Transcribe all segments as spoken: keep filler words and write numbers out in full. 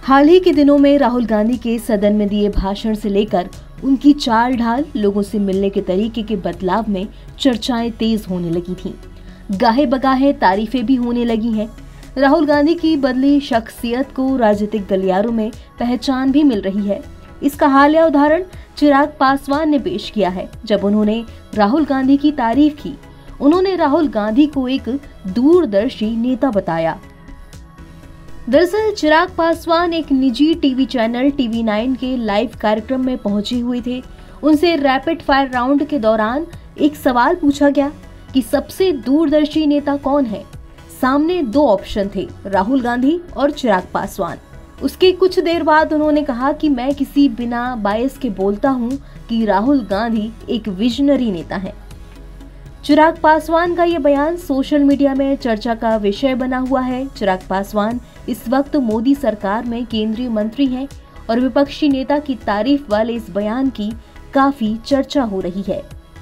हाल ही के दिनों में राहुल गांधी के सदन में दिए भाषण से लेकर उनकी चाल ढाल, लोगों से मिलने के तरीके के बदलाव में चर्चाएं तेज होने लगी थीं। गाहे बगाहे तारीफें भी होने लगी हैं। राहुल गांधी की बदली शख्सियत को राजनीतिक गलियारों में पहचान भी मिल रही है। इसका हालिया उदाहरण चिराग पासवान ने पेश किया है, जब उन्होंने राहुल गांधी की तारीफ की। उन्होंने राहुल गांधी को एक दूरदर्शी नेता बताया। दरअसल चिराग पासवान एक निजी टीवी चैनल टीवी नाइन के लाइव कार्यक्रम में पहुंचे हुए थे। उनसे रैपिड फायर राउंड के दौरान एक सवाल पूछा गया कि सबसे दूरदर्शी नेता कौन है। सामने दो ऑप्शन थे, राहुल गांधी और चिराग पासवान। उसके कुछ देर बाद उन्होंने कहा कि मैं किसी बिना बायस के बोलता हूं कि राहुल गांधी एक विजनरी नेता है। चिराग पासवान का यह बयान सोशल मीडिया में चर्चा का विषय बना हुआ है। चिराग पासवान इस वक्त मोदी सरकार में केंद्रीय मंत्री हैं और विपक्षी नेता की तारीफ वाले इस बयान की काफी चर्चा हो रही है।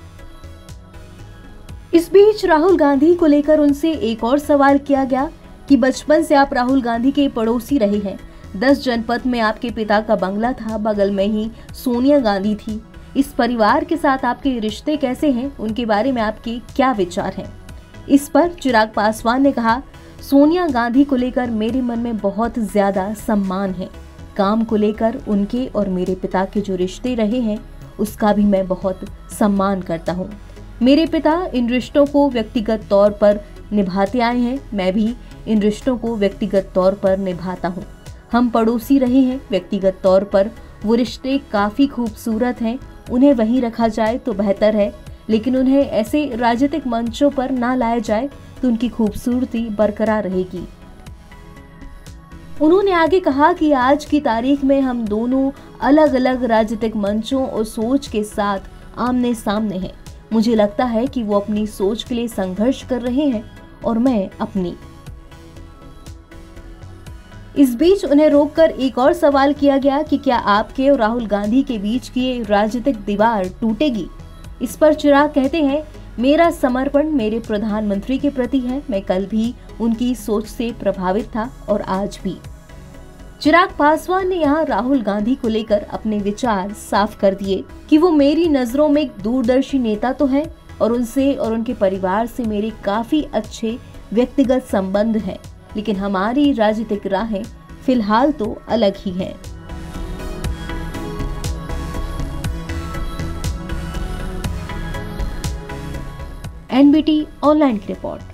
इस बीच राहुल गांधी को लेकर उनसे एक और सवाल किया गया कि बचपन से आप राहुल गांधी के पड़ोसी रहे हैं। दस जनपद में आपके पिता का बंगला था, बगल में ही सोनिया गांधी थी। इस परिवार के साथ आपके रिश्ते कैसे हैं, उनके बारे में आपके क्या विचार हैं? इस पर चिराग पासवान ने कहा, सोनिया गांधी को लेकर मेरे मन में बहुत ज्यादा सम्मान है। काम को लेकर उनके और मेरे पिता के जो रिश्ते रहे हैं उसका भी मैं बहुत सम्मान करता हूँ। मेरे पिता इन रिश्तों को व्यक्तिगत तौर पर निभाते आए हैं, मैं भी इन रिश्तों को व्यक्तिगत तौर पर निभाता हूँ। हम पड़ोसी रहे हैं, व्यक्तिगत तौर पर वो रिश्ते काफी खूबसूरत हैं। उन्हें वहीं रखा जाए तो बेहतर है, लेकिन उन्हें ऐसे राजनीतिक मंचों पर ना लाया जाए तो उनकी खूबसूरती बरकरार रहेगी। उन्होंने आगे कहा कि आज की तारीख में हम दोनों अलग अलग राजनीतिक मंचों और सोच के साथ आमने सामने हैं। मुझे लगता है कि वो अपनी सोच के लिए संघर्ष कर रहे हैं और मैं अपनी। इस बीच उन्हें रोककर एक और सवाल किया गया कि क्या आपके और राहुल गांधी के बीच की ये राजनीतिक दीवार टूटेगी? इस पर चिराग कहते हैं, मेरा समर्पण मेरे प्रधानमंत्री के प्रति है। मैं कल भी उनकी सोच से प्रभावित था और आज भी। चिराग पासवान ने यहाँ राहुल गांधी को लेकर अपने विचार साफ कर दिए कि वो मेरी नजरों में एक दूरदर्शी नेता तो है और उनसे और उनके परिवार से मेरे काफी अच्छे व्यक्तिगत संबंध हैं, लेकिन हमारी राजनीतिक राहें फिलहाल तो अलग ही हैं। एनबीटी ऑनलाइन की रिपोर्ट।